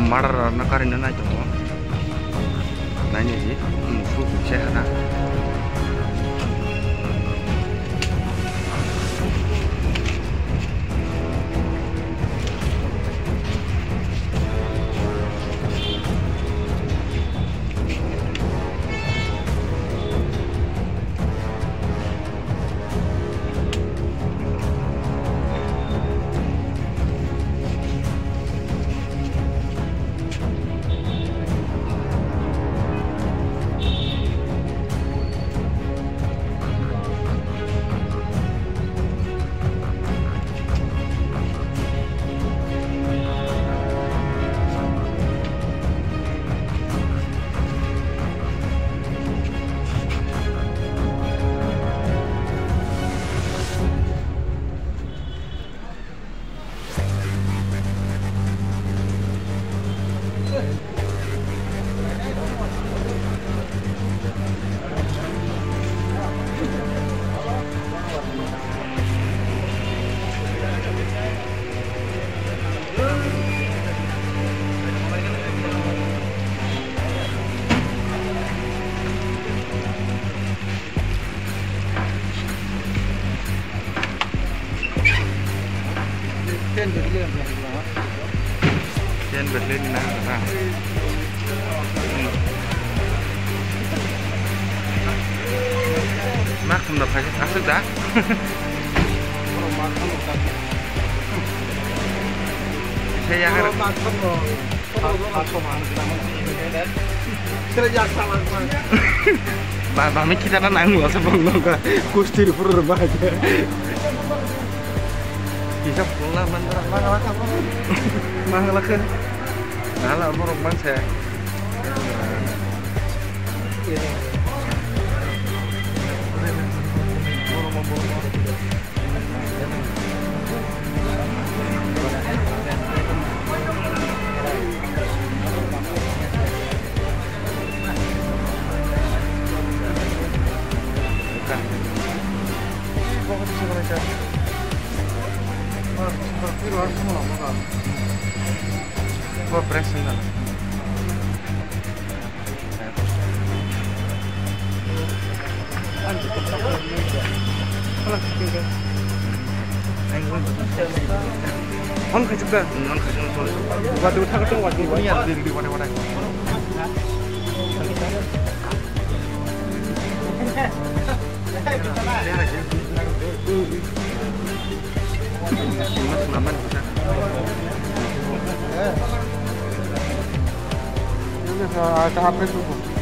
mardar na karin na ito mo. Nanya ji, musuh saya na. Trên bật lên nào các bạn. Mắc không đập phải áp sức đá. Saya yang Bami kita kan nanggung sebelum nongka kustir pur bahagia. Bisa pulang mana apa? Mahal kan? Nala borok man saya. Gua press enggak? On juga. On waduh tak waduh niat di mana-mana. Aman bisa. Ini tahap itu.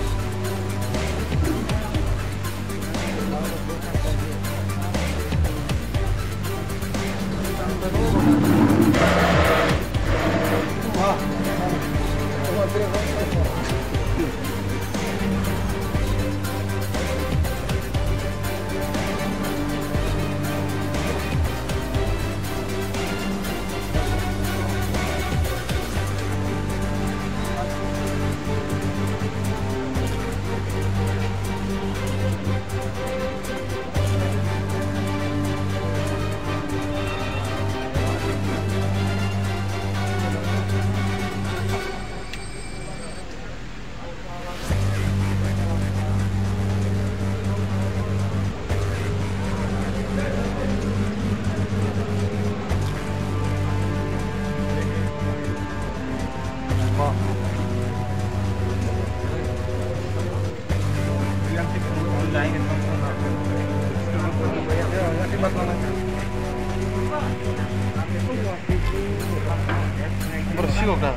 Bersih udah.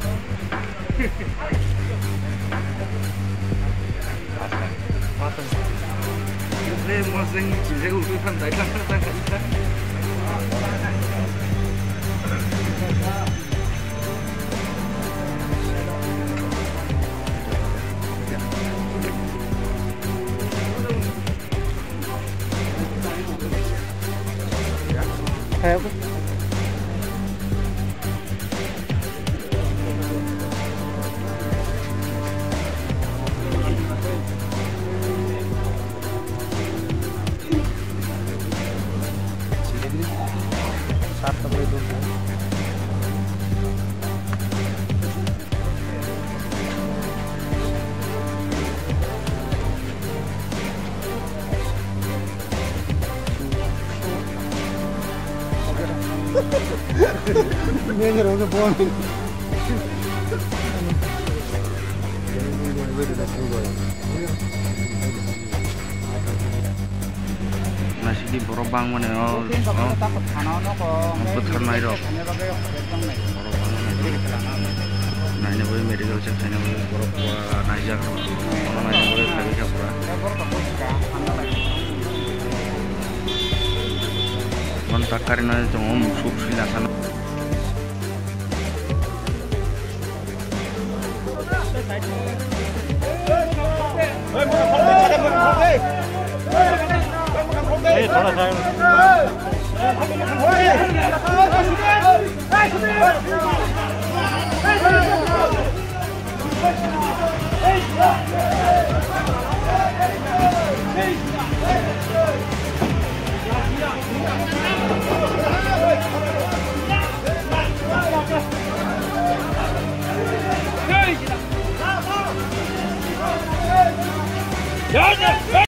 Pateng. Ini masing bisa udah santai kan kita. Kayak apa? Manager also born. Nasi di borobang mana oh betul naik dong nah ini boleh medical check ini boleh borok naik jak orang naik boleh lagi ke pura kontak karena cuma musuh silakan थोड़ा सा